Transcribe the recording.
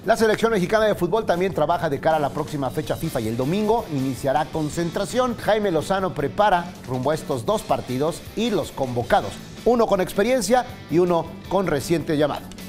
La selección mexicana de fútbol también trabaja de cara a la próxima fecha FIFA y el domingo iniciará concentración. Jaime Lozano prepara rumbo a estos dos partidos y los convocados, uno con experiencia y uno con reciente llamado.